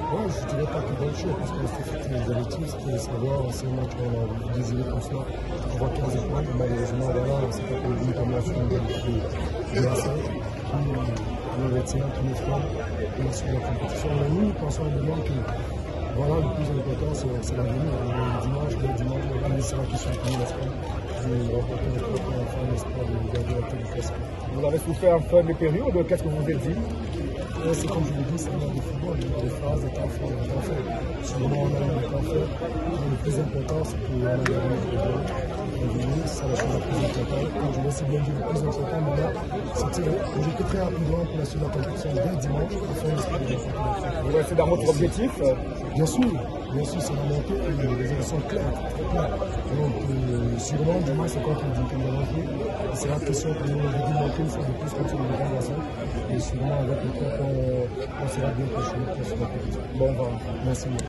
Ouais, je dirais pas que bonne chose, parce que c'était les objectifs, c'était savoir, c'est un match qu'on a désiré comme ça, avoir 15 points, malheureusement, voilà, c'est pas pour lui comme la fin de la scène, qui nous retient, qui nous freine, sur la compétition. Mais nous, pensons également que, voilà, le plus important, c'est l'avenir. Le dimanche, il sera question pour nous, l'espoir, de remporter le trophée, enfin, l'espoir de garder la tête du classement. Vous avez souffert en fin de période, qu'est-ce que vous vous êtes dit? C'est comme je l'ai dit, c'est un match de football, il y a des phases, des temps forts, des temps faibles. Sûrement, on a eu des temps faibles, mais le plus important, c'est qu'on a gagné le football. C'est la chose la plus importante. Comme je l'ai si bien dit, le plus important maintenant, c'est que j'étais très rapidement pour la suite de la compétition dès dimanche, afin d'espérer des photos. Vous restez dans votre objectif? Bien sûr, c'est la montée, les élections sont claires, très claires. Donc, sûrement, demain, c'est contre le Duc de l'Enfer. C'est la question que nous avons manquer une fois de plus contre le Grand Bassin. Et sûrement, avec le temps, on sera bien prochain pour cette compétition. Bon, voilà. Merci.